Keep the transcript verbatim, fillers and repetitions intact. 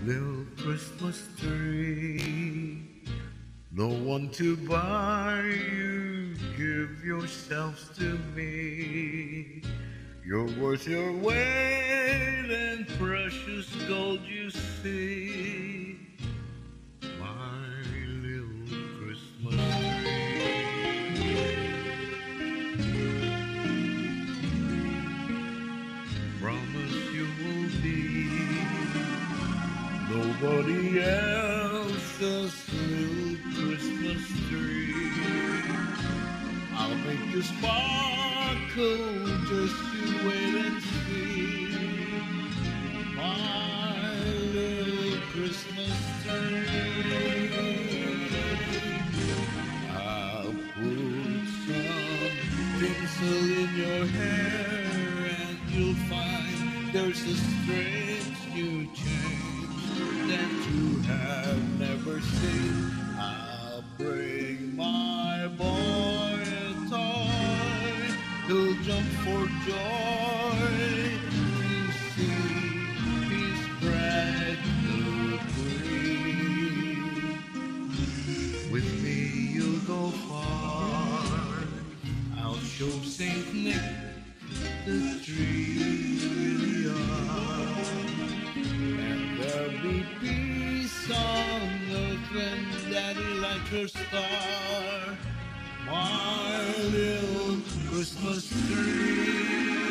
little Christmas tree. No one to buy you, give yourselves to me. You're worth your weight in precious gold, you see. My little Christmas tree. Promise you will be nobody else's little Christmas tree. I'll make you sparkle, just you wait and see. My little Christmas tree. I'll put some tinsel in your hair, and you'll find there's a strange new change that you have never seen. I'll bring my boy a toy, he'll jump for joy to see his brand new queen. With me you'll go far, I'll show Saint Nick the tree really are. And there'll be peace on earth when Daddy lights her star. My little Christmas tree.